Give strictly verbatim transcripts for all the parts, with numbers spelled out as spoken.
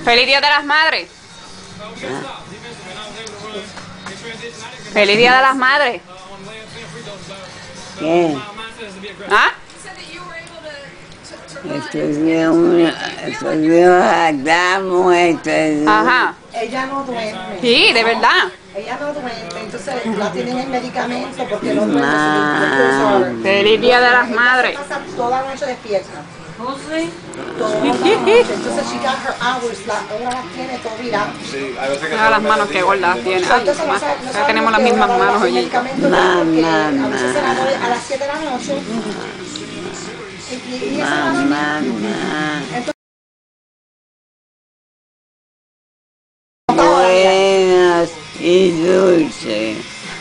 Feliz Día de las Madres. Feliz Día de las Madres. ¿Qué? ¿Ah? Estuvimos, estuvimos hablamos, estuvimos... Ajá. Ella no duerme. Sí, de verdad. Ella no duerme, entonces la tienen en medicamento porque no duerme. Ma. Feliz Día de las Ella Madres. se pasa toda la noche despierta. ¿Oh, sí? Toda la noche. Entonces she got her hours, la hora las tiene todo virado. Mira las manos que gordas tiene. Ay, Entonces no ma, sabe- no ya tenemos las sabemos qué mismas hora manos el hoy. medicamento Ma, porque ma, a veces se la ma. muere a las siete de la noche. Y, y, y esa es la Mamá, noche. mamá. Todavía. Buenas y dulces.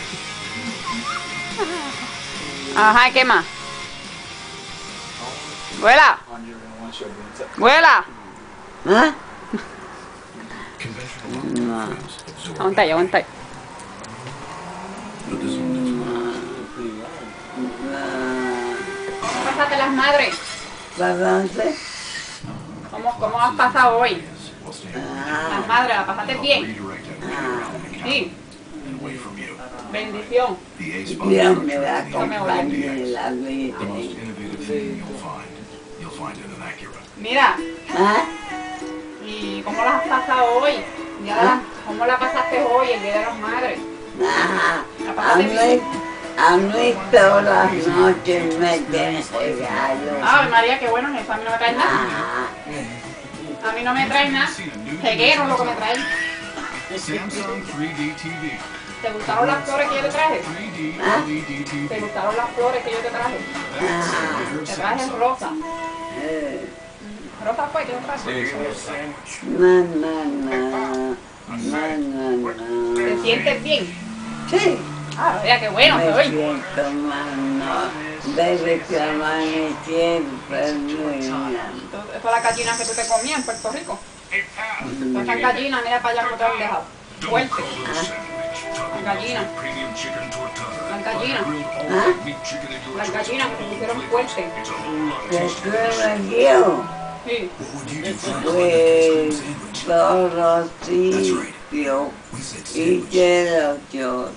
Ajá, ¿qué más? Vuela. Vuela. ¿Ah? No. Aguanta ahí, aguanta ahí. ¿Cómo pasaste las madres? ¿Bastante? ¿Cómo, cómo has pasado hoy? Ah, Las madres, ¿la pasaste bien? Sí. Bendición. Dios me va a acompañar en la vida. Mira, ¿Ah? ¿y cómo las has pasado hoy? Día de las- ¿Cómo la pasaste hoy, el Día de las Madres? Ah, ¿La a pasaste mí, bien? a mí todas las noches me den regalos. Ay, María, qué bueno es eso. A mí no me traes nada. Ah, A mí no me traes nada. Jeguero es lo que me traen. Samsung three D T V. ¿Te gustaron las flores que yo te traje? three D ¿Ah? L E D T V. ¿Te gustaron las flores que yo te traje? ah, Te traje rosa. eh, ¿Rosa fue que te traje? no, no, no, no, no, no. ¿Te sientes bien? Sí. Ah, mira, qué bueno Me soy. siento mal, no. Desde que amanecí enferma. Eso es la gallina que tú te comías en Puerto Rico. Esas gallinas, mira para allá cómo te han dejado. Fuerte. Las gallinas. Las gallinas. ¿Ah? Las gallinas que te pusieron fuerte. ¿Recuerdas yo? Sí. Pues todos los sitios y quiero yo.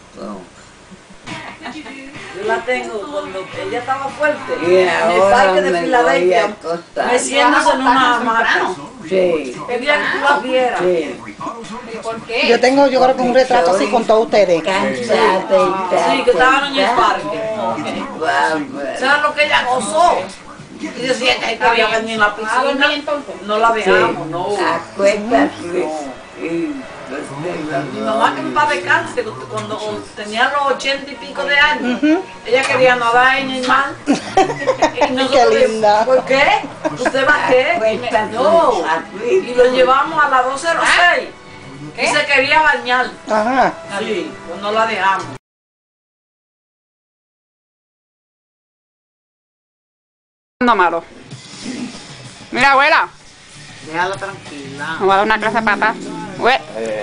Yo la tengo cuando ella estaba fuerte. Y en el ahora parque de me voy a Filadelfia. acostar. Meciéndose en una hamaca. Sí, Quería que tú la vieras. sí. ¿Y por qué? Yo tengo, yo creo que un retrato así con todos ustedes. Cansada. Sí, que estaban en el parque. Vamos. ¿Sabes lo que ella gozó? Y decía que ahí quería venir en la ¿Vas a dormir piscina. entonces? No la dejamos, no. Acuéstate y pues Mi mamá, que en paz descanse, cuando tenía los ochenta y pico de años, ella quería nadar en el mar. Y nosotros, Qué linda. ¿por qué? ¿Usted va a qué? Acuéstate. No. Y lo llevamos a las dos cero seis. Y se quería bañar. Ajá. Sí, pues no la dejamos. No malo. Mira, abuela. Déjala tranquila. Me voy a dar una clase de patas. Ue-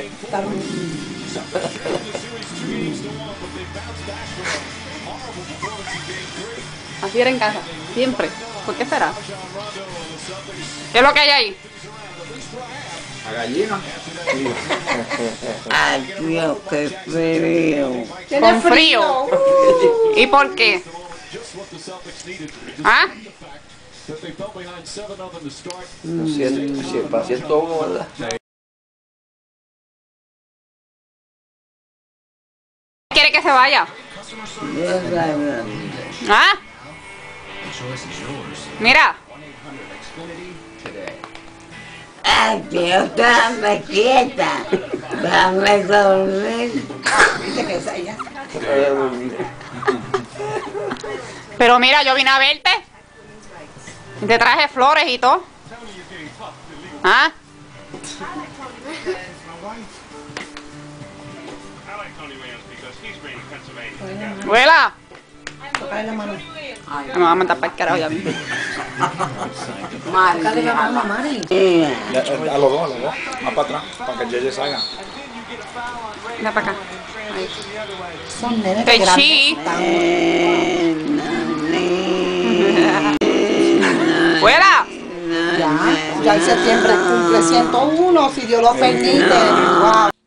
Así era en casa, siempre. ¿Por qué será? ¿Qué es lo que hay ahí? La gallina. Ay, Dios, qué frío. Con frío. ¿Y por qué? ¿Ah? Si el, si el paciente uno, ¿verdad? ¿Quiere que se vaya? Dios sabe. ¿Ah? Mira. Ay, Dios, dame quieta. Dame dormir. Pero mira, yo vine a verte. Y te traje flores y todo. ¿Ah? Vuela. Tocarle la mano. Me va a matar para el carajo ya mismo. Tocarle la mano a Mari. Mira, A los dos, a los dos. Más para atrás, para que el Yeye salga. Ven para acá. Ahí. Son nenes Estoy grandes. chi. eh, no, ni- ¡Vuela! Ya, Ya en septiembre cumple ciento uno, si Dios lo permite. Wow.